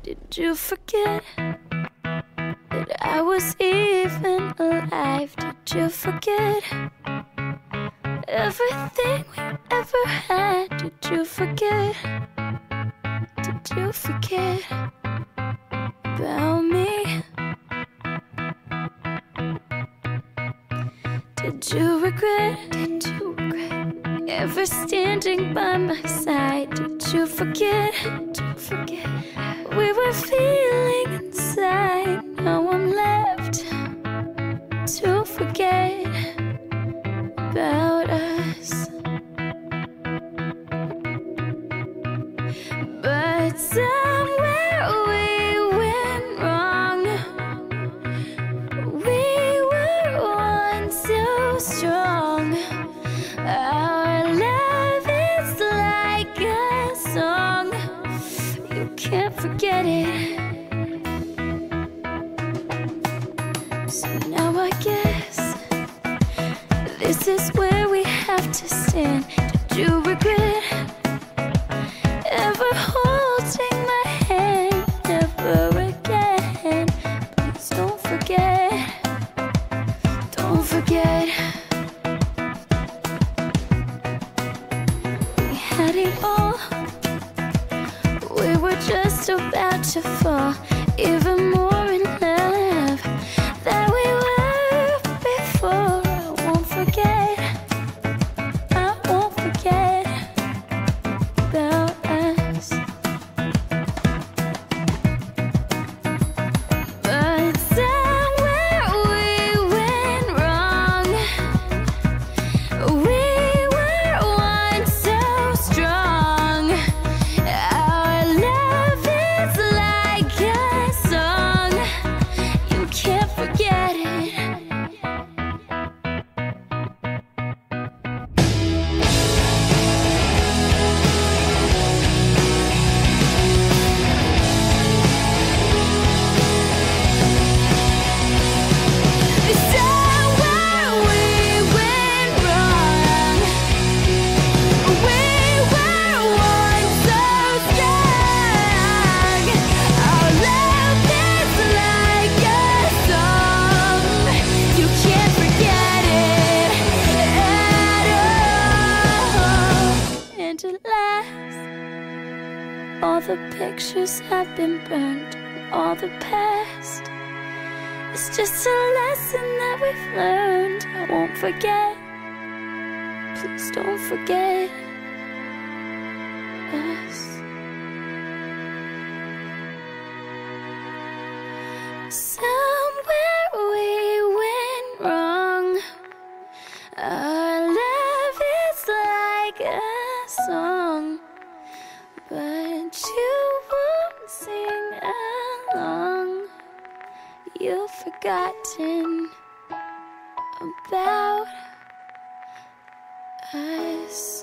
Did you forget that I was even alive? Did you forget everything we ever had? Did you forget? Did you forget about me? Did you regret? Did you regret ever standing by my side? Did you forget? Did you forget we were feeling inside? Now I'm left to forget about us. But somewhere we went wrong. We were once so strong. Our love is like a song. You can't forget it. So now I guess this is where we have to stand. Did you regret ever holding my hand? Never again. Please don't forget. Don't forget. We had it all. We were just about to fall even more in love than we were before. I won't forget. I won't forget about us. But somewhere we went wrong. We were once so strong. Our love is like a song. You can't forget it. Somewhere we went wrong. We were once so strong. Our love is like a song. You can't forget it at all. And at last, all the pictures have been burned. All the past, it's just a lesson that we've learned. I won't forget. Please don't forget us. Somewhere we went wrong. Our love is like a song, but you won't sing along. You've forgotten about us.